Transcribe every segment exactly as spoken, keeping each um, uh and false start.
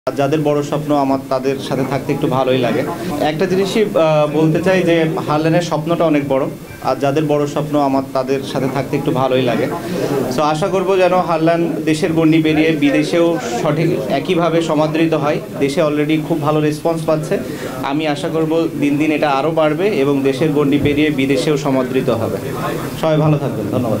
যাদের বড় স্বপ্ন আমার তাদের সাথে থাকতে একটু ভালোই লাগে। একটা জিনিসই বলতে চাই যে হারল্যান্ডের স্বপ্নটা অনেক বড়, আর যাদের বড় স্বপ্ন আমার তাদের সাথে থাকতে একটু ভালোই লাগে। সো আশা করব যেন হারল্যান্ড দেশের গণ্ডি পেরিয়ে বিদেশেও সঠিক একইভাবে সমাদৃত হয়। দেশে অলরেডি খুব ভালো রেসপন্স পাচ্ছে, আমি আশা করব দিন দিন এটা আরও বাড়বে এবং দেশের গণ্ডি পেরিয়ে বিদেশেও সমাদৃত হবে। সবাই ভালো থাকবেন, ধন্যবাদ।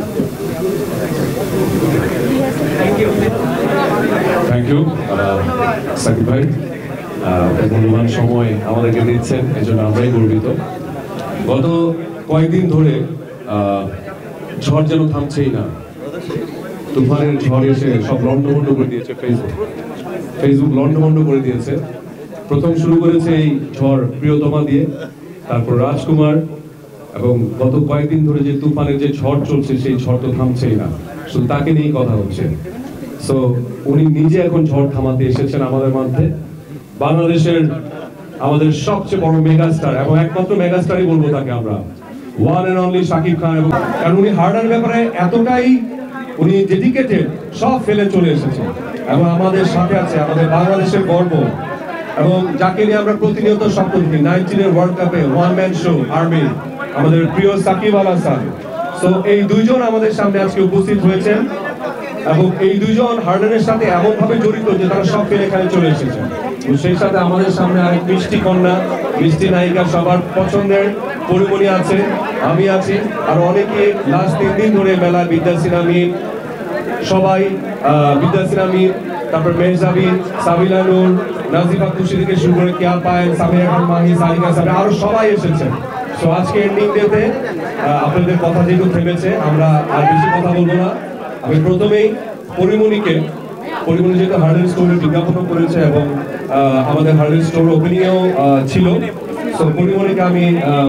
থ্যাংক ইউ সাকিব ভাই, মূল্যবান সময় আমাদেরকে দিচ্ছেন, এই জন্য আমরাই গর্বিত। গত কয়েকদিন ধরে ঝড় যেন থামছেই না, তুফানের ঝড় এসে সব লন্ডভন্ড করে দিয়েছে। ফেসবুক ফেসবুক লন্ডভন্ড করে দিয়েছে। প্রথম শুরু করেছে এই ঝড় প্রিয়তমা দিয়ে, তারপর রাজকুমার, এবং গত কয়েকদিন ধরে যে তুফানের যে ঝড় চলছে সেই ঝড় তো থামছেই না, শুধু তাকে নিয়েই কথা হচ্ছে। সো উনি নিজে এখন ঝড় থামাতে এসেছেন আমাদের মধ্যে। বাংলাদেশের আমাদের সবচেয়ে বড় মেগাস্টার এবং একমাত্র মেগাস্টারই বলবো তাকে আমরা, one and only Shakib Khan. এবং কারণ উনি হার্ডার ব্যাপারে এতটাই উনি ডেডিকেটেড, সব ফেলে চলে এসেছেন এবং আমাদের সাথে আছে, আমাদের বাংলাদেশের গর্ব, এবং যাকে নিয়ে আমরা প্রতিনিয়ত স্বপ্ন দেখি। নাইনটিনের ওয়ার্ল্ড কাপে ওয়ান ম্যান শো আর্মি, আমাদের প্রিয় সাকিব আল হাসান। সো এই দুইজন আমাদের সামনে আজকে উপস্থিত হয়েছেন এবং এই দুইজন হারল্যান্ডের সাথে এমন ভাবে জড়িত যে তারা সব ফেলে এখানে চলে এসেছে। তো সেই সাথে আমাদের সামনে আরেক মিষ্টি কন্যা, মিষ্টি নায়িকা, সবার পছন্দের পরিমণি আছে, আমি আছি, আর অনেকে লাস্ট তিন দিন ধরে মেলা, বিদ্যাসিনা মির, সবাই বিদ্যাসিনা মির, তারপর মেহজাবিন, সাবিলা নূর, নাজিফা খুশি থেকে শুরু করে কেয়া পায়েল, সামিয়া খান মাহি, সারিকা সাবিনা, আরো সবাই এসেছেন। তো আজকে এন্ডিং ডেতে আপনাদের কথা যেহেতু থেমেছে, আমরা আর বেশি কথা বলবো না। আমি প্রথমেই পরিমণিকে, পরিমণি যেহেতু হার্ডেল স্টোরের বিজ্ঞাপনও করেছে এবং আমাদের হার্ডেল স্টোর ওপেনিংয়েও ছিল, তো পরিমণিকে আমি